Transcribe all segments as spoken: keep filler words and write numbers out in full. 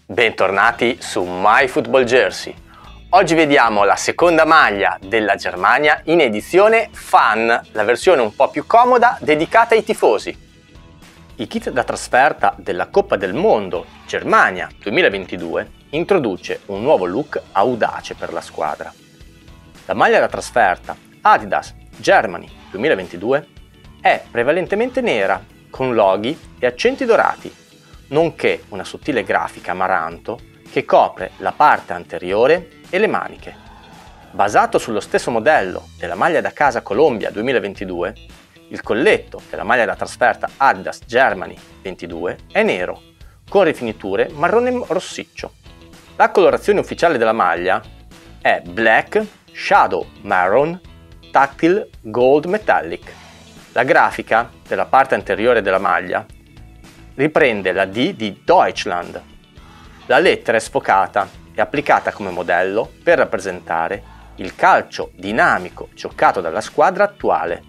Bentornati su MyFootballJersey. Oggi vediamo la seconda maglia della Germania in edizione Fan, la versione un po' più comoda dedicata ai tifosi. Il kit da trasferta della Coppa del Mondo Germania duemilaventidue introduce un nuovo look audace per la squadra. La maglia da trasferta Adidas Germany duemilaventidue è prevalentemente nera con loghi e accenti dorati, nonché una sottile grafica amaranto che copre la parte anteriore e le maniche. Basato sullo stesso modello della maglia da casa Colombia duemilaventidue, il colletto della maglia da trasferta Adidas Germany ventidue è nero, con rifiniture marrone rossiccio. La colorazione ufficiale della maglia è Black Shadow Maroon Tactile Gold Metallic. La grafica della parte anteriore della maglia riprende la D di Deutschland. La lettera è sfocata e applicata come modello per rappresentare il calcio dinamico giocato dalla squadra attuale.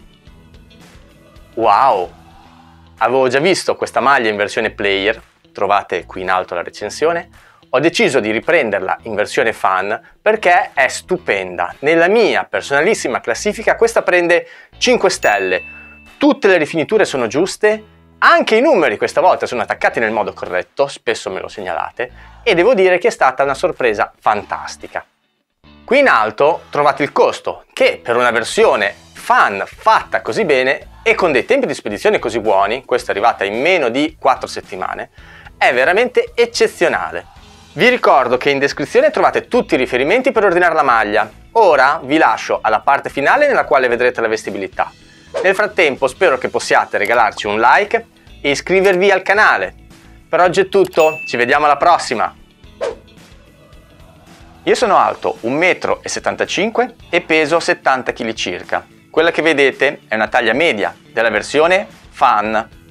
Wow! Avevo già visto questa maglia in versione player, trovate qui in alto la recensione. Ho deciso di riprenderla in versione fan perché è stupenda. Nella mia personalissima classifica questa prende cinque stelle. Tutte le rifiniture sono giuste, anche i numeri questa volta sono attaccati nel modo corretto, spesso me lo segnalate, e devo dire che è stata una sorpresa fantastica. Qui in alto trovate il costo, che per una versione fan fatta così bene e con dei tempi di spedizione così buoni, questa è arrivata in meno di quattro settimane, è veramente eccezionale. Vi ricordo che in descrizione trovate tutti i riferimenti per ordinare la maglia. Ora vi lascio alla parte finale nella quale vedrete la vestibilità. Nel frattempo spero che possiate regalarci un like e iscrivervi al canale. Per oggi è tutto, ci vediamo alla prossima! Io sono alto un metro e settantacinque e peso settanta chili circa. Quella che vedete è una taglia media della versione Fan.